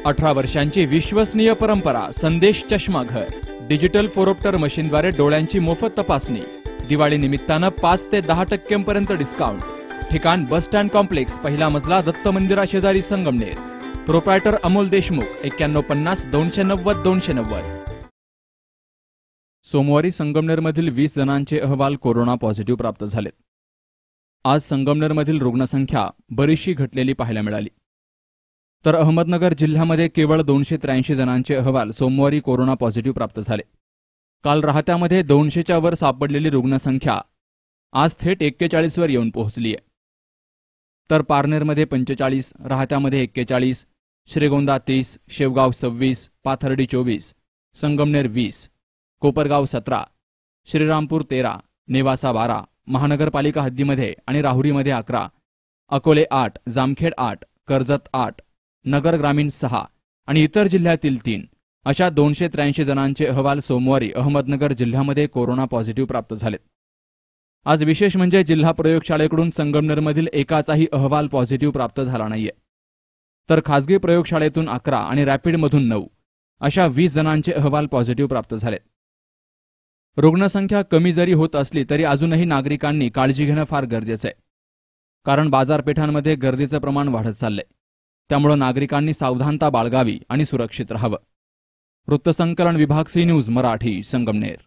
18 वर्षांची विश्वसनीय परंपरा संदेश चष्मा घर डिजिटल फोरोप्टर मशीनद्वारे डोळ्यांची मोफत तपासणी। दिवाळी निमित्तानं 5 ते 10% पर्यंत डिस्काउंट। ठिकाण बस स्टँड कॉम्प्लेक्स, पहिला मजला, दत्त मंदिरा शेजारी, संगमनेर। प्रोप्रायटर अमोल देशमुख, 9150 290 290। सोमवारी संगमनेरमधील 20 जणांचे अहवाल कोरोना पॉझिटिव्ह प्राप्त झाले। आज संगमनेरमधील रुग्णसंख्या बरीचशी घटलेली पाहायला मिळाली। तर अहमदनगर जिल्ह्यामध्ये केवळ 283 जणांचे अहवाल सोमवारी कोरोना पॉझिटिव्ह प्राप्त झाले। काल राहत्यामध्ये 200च्या वर सापडलेली रुग्णसंख्या आज थेट 41 वर येऊन पोहोचली आहे। तर पारनेरमध्ये 45, राहत्यामध्ये 41, श्रीगोंदा 30, शेवगाव 26, पाथर्डी 24, संगमनेर 20, कोपरगाव 17, श्रीरामपूर 13, नेवासा 12, महानगरपालिका हद्दीमध्ये आणि राहुरीमध्ये 11, अकोले 8, जामखेड 8, कर्जत 8, नगर ग्रामीण 6 आणि इतर जिल्ह्यातील 3 अशा 283 जणांचे अहवाल सोमवारी अहमदनगर जिल्ह्यामध्ये कोरोना पॉझिटिव्ह प्राप्त झाले। आज विशेष म्हणजे जिल्हा प्रयोगशाळेकडून संगमनेरमधील एकाचाही अहवाल पॉझिटिव्ह प्राप्त झाला नाहीये। तर खासगी प्रयोगशाळेतून 11 आणि रॅपिडमधून 9 अशा 20 जणांचे अहवाल पॉझिटिव्ह प्राप्त झाले। रुग्णसंख्या कमी जरी होत असली तरी अजूनही नागरिकांनी काळजी घेणं फार गरजेचं आहे, कारण बाजारपेठांमध्ये गर्दीचं प्रमाण वाढत चाललंय। त्यामुळे नागरिकांनी सावधानता बाळगावी आणि सुरक्षित राहावं। वृत्तसंकलन विभाग, सी न्यूज मराठी, संगमनेर।